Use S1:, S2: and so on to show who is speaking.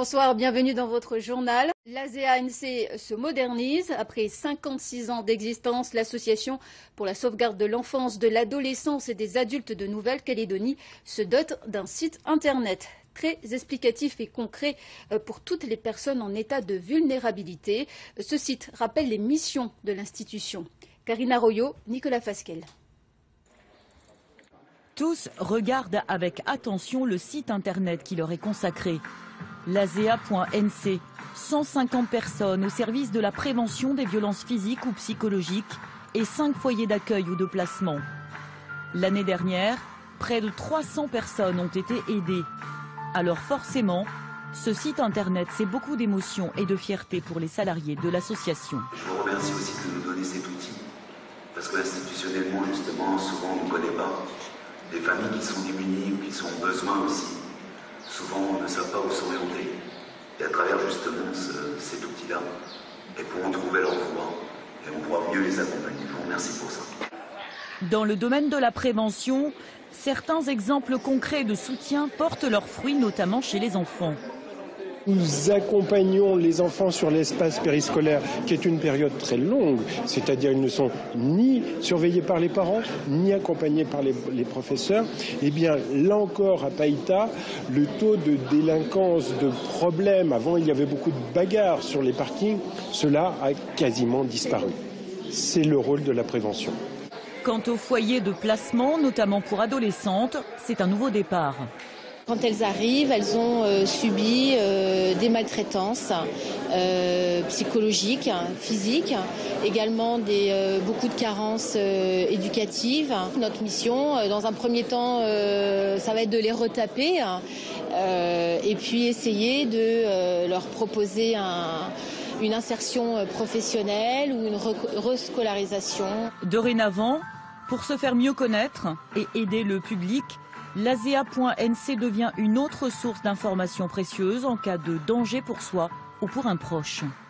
S1: Bonsoir, bienvenue dans votre journal. L'ASEA-ANC se modernise. Après 56 ans d'existence, l'association pour la sauvegarde de l'enfance, de l'adolescence et des adultes de Nouvelle-Calédonie se dote d'un site internet très explicatif et concret pour toutes les personnes en état de vulnérabilité. Ce site rappelle les missions de l'institution. Karina Royo, Nicolas Fasquel.
S2: Tous regardent avec attention le site internet qui leur est consacré. L'ASEA.nc, 150 personnes au service de la prévention des violences physiques ou psychologiques et 5 foyers d'accueil ou de placement. L'année dernière, près de 300 personnes ont été aidées. Alors forcément, ce site internet, c'est beaucoup d'émotions et de fierté pour les salariés de l'association.
S3: Je vous remercie aussi de nous donner cet outil, parce que institutionnellement, justement, souvent on ne connaît pas. Les familles qui sont démunies ou qui sont en besoin aussi, souvent ne savent pas où s'orienter. Et à travers justement cet outil-là, elles pourront trouver leur voie et on pourra mieux les accompagner. Je vous remercie pour ça.
S2: Dans le domaine de la prévention, certains exemples concrets de soutien portent leurs fruits, notamment chez les enfants.
S4: Nous accompagnons les enfants sur l'espace périscolaire, qui est une période très longue, c'est-à-dire ils ne sont ni surveillés par les parents, ni accompagnés par les professeurs. Eh bien, là encore, à Païta, le taux de délinquance, de problèmes, avant il y avait beaucoup de bagarres sur les parkings, cela a quasiment disparu. C'est le rôle de la prévention.
S2: Quant aux foyers de placement, notamment pour adolescentes, c'est un nouveau départ.
S5: Quand elles arrivent, elles ont subi des maltraitances psychologiques, physiques, également beaucoup de carences éducatives. Notre mission, dans un premier temps, ça va être de les retaper et puis essayer de leur proposer une insertion professionnelle ou une rescolarisation.
S2: Dorénavant, pour se faire mieux connaître et aider le public, l'ASEA.nc devient une autre source d'informations précieuses en cas de danger pour soi ou pour un proche.